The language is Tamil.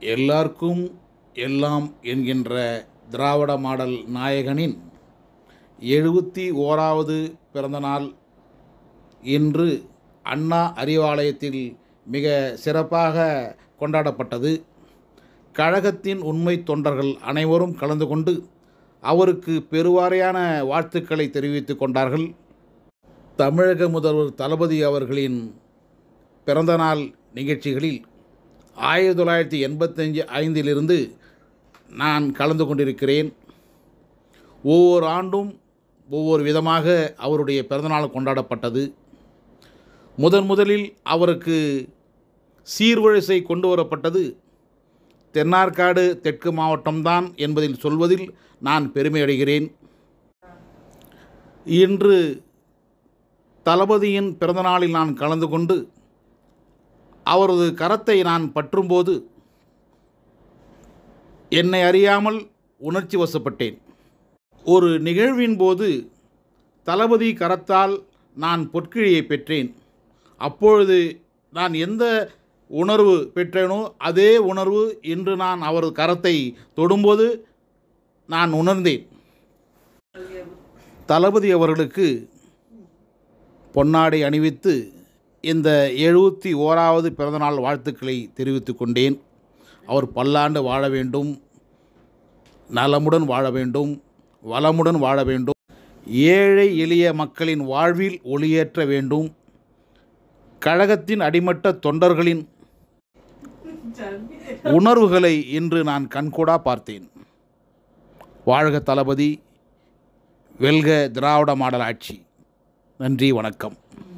எல்லார்க்கும் எல்லாம் என்கின்ற திராவிட மாடல் நாயகனின் 71வது பிறந்தநாள் இன்று அண்ணா அறிவாலயத்தில் மிக சிறப்பாக கொண்டாடப்பட்டது. கழகத்தின் உண்மை தொண்டர்கள் அனைவரும் கலந்து கொண்டு அவருக்கு பெருவாரியான வாழ்த்துக்களை தெரிவித்துக் கொண்டார்கள். தமிழக முதல்வர் தளபதி அவர்களின் பிறந்தநாள் நிகழ்ச்சிகளில் 1985 நான் கலந்து கொண்டிருக்கிறேன். ஒவ்வொரு ஆண்டும் ஒவ்வொரு விதமாக அவருடைய பிறந்தநாள் கொண்டாடப்பட்டது. முதலில் அவருக்கு சீர்வரிசை கொண்டு வரப்பட்டது தென்னார்காடு தெற்கு மாவட்டம்தான் என்பதில் சொல்வதில் நான் பெருமை அடைகிறேன். இன்று தளபதியின் பிறந்தநாளில் நான் கலந்து கொண்டு அவரது கரத்தை நான் பற்றும்போது என்னை அறியாமல் உணர்ச்சி வசப்பட்டேன். ஒரு நிகழ்வின் போது தளபதி கரத்தால் நான் பொற்கிழியை பெற்றேன். அப்பொழுது நான் எந்த உணர்வு பெற்றேனோ அதே உணர்வு இன்று நான் அவரது கரத்தை தொடும்போது நான் உணர்ந்தேன். தளபதி அவர்களுக்கு பொன்னாடை அணிவித்து இந்த 71வது பிறந்தநாள் வாழ்த்துக்களை தெரிவித்துக் கொண்டேன். அவர் பல்லாண்டு வாழ வேண்டும், நலமுடன் வாழ வேண்டும், வளமுடன் வாழ வேண்டும், ஏழை எளிய மக்களின் வாழ்வில் ஒளியேற்ற வேண்டும், கழகத்தின் அடிமட்ட தொண்டர்களின் உணர்வுகளை இன்று நான் கண்கூடா பார்த்தேன். வாழ்க தளபதி, வெல்க திராவிட மாடல் ஆட்சி. நன்றி, வணக்கம்.